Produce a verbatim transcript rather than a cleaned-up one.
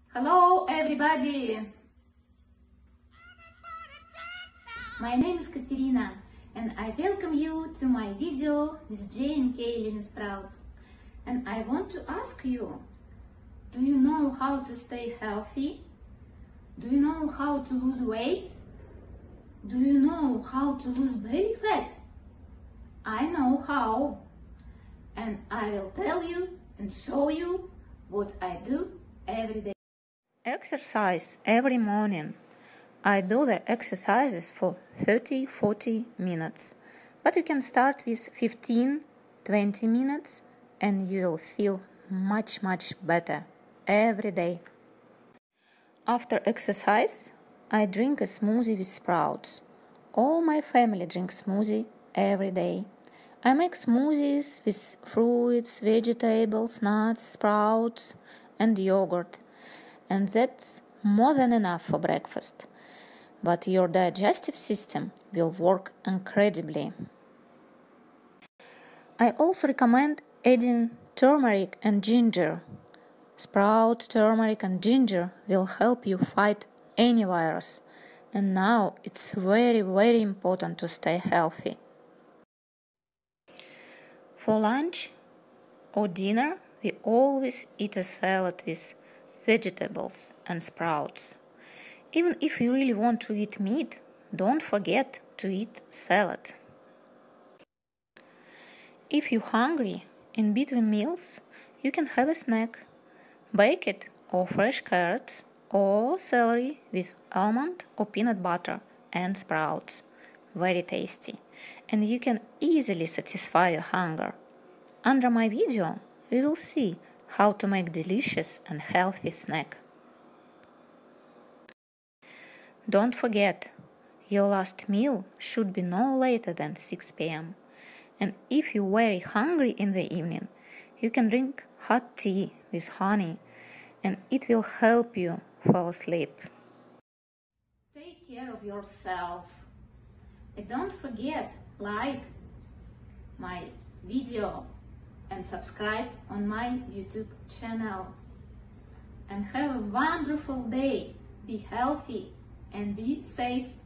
Hello everybody! My name is Katerina and I welcome you to my video with J and K Lean Sprouts. And I want to ask you, do you know how to stay healthy? Do you know how to lose weight? Do you know how to lose belly fat? I know how, and I will tell you and show you what I do every day. Exercise every morning. I do the exercises for thirty to forty minutes, but you can start with fifteen to twenty minutes and you will feel much much better every day. After exercise, I drink a smoothie with sprouts. All my family drinks smoothie every day. I make smoothies with fruits, vegetables, nuts, sprouts and yogurt. And that's more than enough for breakfast. But your digestive system will work incredibly. I also recommend adding turmeric and ginger. Sprout, turmeric and ginger will help you fight any virus. And now it's very, very important to stay healthy. For lunch or dinner, we always eat a salad with vegetables and sprouts. Even if you really want to eat meat, don't forget to eat salad. If you're hungry in between meals, you can have a snack. Baked or fresh carrots or celery with almond or peanut butter and sprouts. Very tasty. And you can easily satisfy your hunger. Under my video, you will see how to make delicious and healthy snack. Don't forget, your last meal should be no later than six p m And if you're very hungry in the evening, you can drink hot tea with honey and it will help you fall asleep. Take care of yourself. And don't forget, like my video and subscribe on my YouTube channel. And have a wonderful day. Be healthy and be safe.